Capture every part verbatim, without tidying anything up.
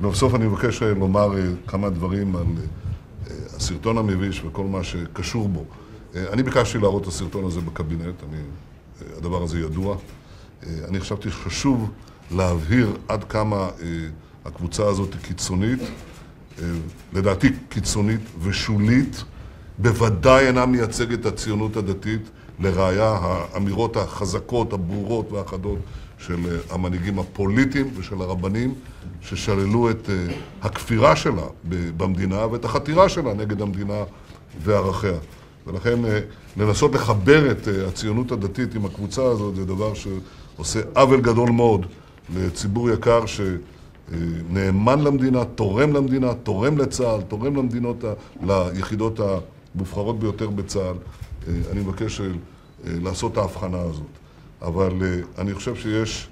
ובסוף אני מבקש לומר כמה דברים על הסרטון המביש וכל מה שקשור בו. אני ביקשתי להראות את הסרטון הזה בקבינט, אני, הדבר הזה ידוע. אני חשבתי שחשוב להבהיר עד כמה הקבוצה הזאת היא קיצונית, לדעתי קיצונית ושולית, בוודאי אינה מייצגת את הציונות הדתית, לראיה האמירות החזקות, הברורות והחדות של המנהיגים הפוליטיים ושל הרבנים ששללו את הכפירה שלה במדינה ואת החתירה שלה נגד המדינה וערכיה. ולכן לנסות לחבר את הציונות הדתית עם הקבוצה הזאת זה דבר שעושה עוול גדול מאוד לציבור יקר שנאמן למדינה, תורם למדינה, תורם לצה"ל, תורם למדינות, ליחידות המובחרות ביותר בצה"ל. אני מבקש לעשות את ההבחנה הזאת. אבל אני חושב שיש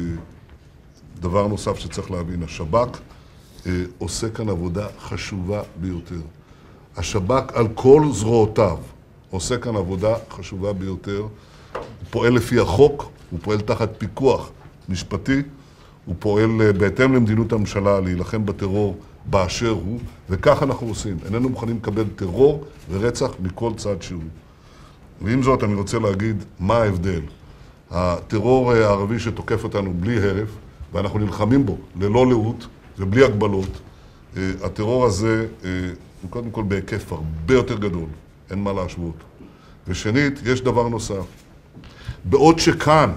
דבר נוסף שצריך להבין. השב"כ עושה כאן עבודה חשובה ביותר. השב"כ על כל זרועותיו עושה כאן עבודה חשובה ביותר. הוא פועל לפי החוק, הוא פועל תחת פיקוח משפטי, הוא פועל בהתאם למדיניות הממשלה להילחם בטרור באשר הוא, וכך אנחנו עושים. איננו מוכנים לקבל טרור ורצח מכל צד שהוא. ועם זאת אני רוצה להגיד מה ההבדל. הטרור הערבי שתוקף אותנו בלי הרף, ואנחנו נלחמים בו ללא לאות ובלי הגבלות, הטרור הזה הוא קודם כל בהיקף הרבה יותר גדול, אין מה להשוות. ושנית, יש דבר נוסף. בעוד שכאן,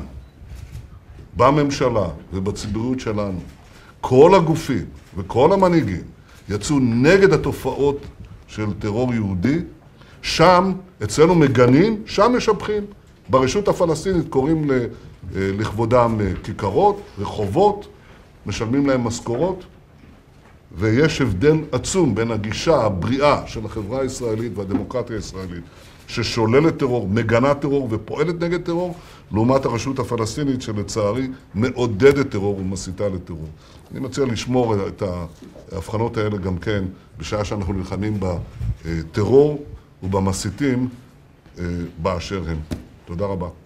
בממשלה ובציבוריות שלנו, כל הגופים וכל המנהיגים יצאו נגד התופעות של טרור יהודי, שם, אצלנו מגנים, שם משבחים. ברשות הפלסטינית קוראים לכבודם כיכרות, רחובות, משלמים להם משכורות, ויש הבדל עצום בין הגישה הבריאה של החברה הישראלית והדמוקרטיה הישראלית, ששוללת טרור, מגנה טרור ופועלת נגד טרור, לעומת הרשות הפלסטינית שלצערי מעודדת טרור ומסיתה לטרור. אני מציע לשמור את ההבחנות האלה גם כן, בשעה שאנחנו נלחמים בטרור ובמסיתים באשר הם. תודה רבה.